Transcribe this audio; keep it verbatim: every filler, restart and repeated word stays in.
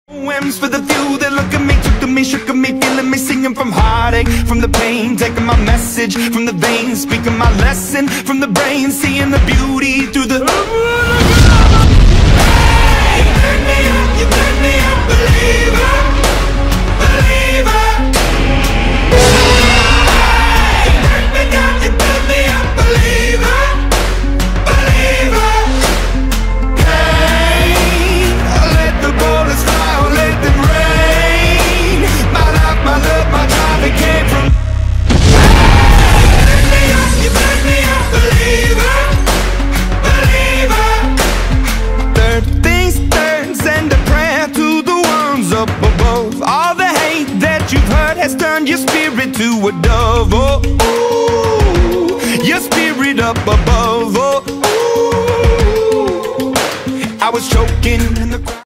Poems for the few that look at me, took to me, shook at me, feeling me, singing from heartache, from the pain, taking my message from the veins, speaking my lesson from the brain, seeing the beauty through the. Hey, you turn me up, you turn me up, believer, believer. Hey, you turn me down, you turn me up, believer, believer. Hey, I let the bullets fly, I let them rain. My life, my love, my drive, it came from. Hey, you turn me up, you turn me up, believer, believer. Third things third, send a prayer to the ones up above. All the hate that you've heard has turned your spirit to a dove. Oh, ooh, your spirit up above. Oh, ooh. I was choking in the